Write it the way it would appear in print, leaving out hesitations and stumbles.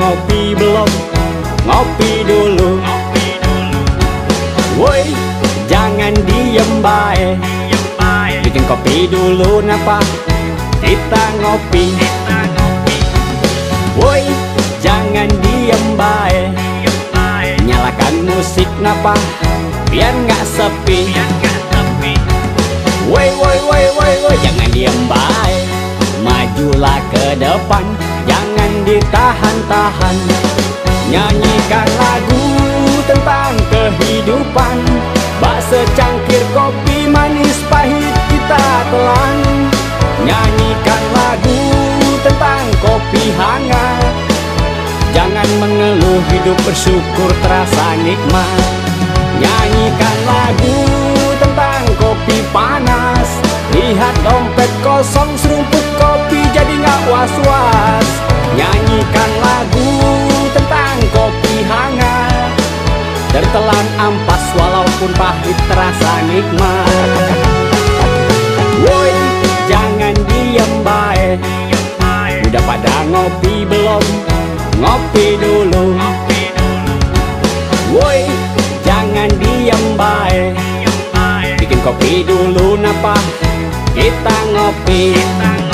ngopi belum? Ngopi dulu. Woi, jangan diem bae. Bikin kopi dulu napa? Kita ngopi. Woi, jangan diem bae. Nyalakan musik napa? Biar nggak sepi. Woi, woi, woi, woi, woi, jangan diem bae. Majulah ke depan, jangan ditahan-tahan. Nyanyikan lagu tentang kehidupan. Bak secangkir kopi manis pahit kita telan. Nyanyikan lagu tentang kopi hangat. Jangan mengeluh, hidup bersyukur terasa nikmat. Nyanyikan lagu tentang kopi panas. Lihat dompet kosong, serumput kopi jadi gak was-was. Nyanyikan lagu tentang kopi hangat. Tertelan ampas walaupun pahit terasa nikmat. Woi, jangan diem bae. Udah pada ngopi belum? Ngopi dulu. Woi, jangan diem bae. Bikin kopi dulu napa? Kita ngopi.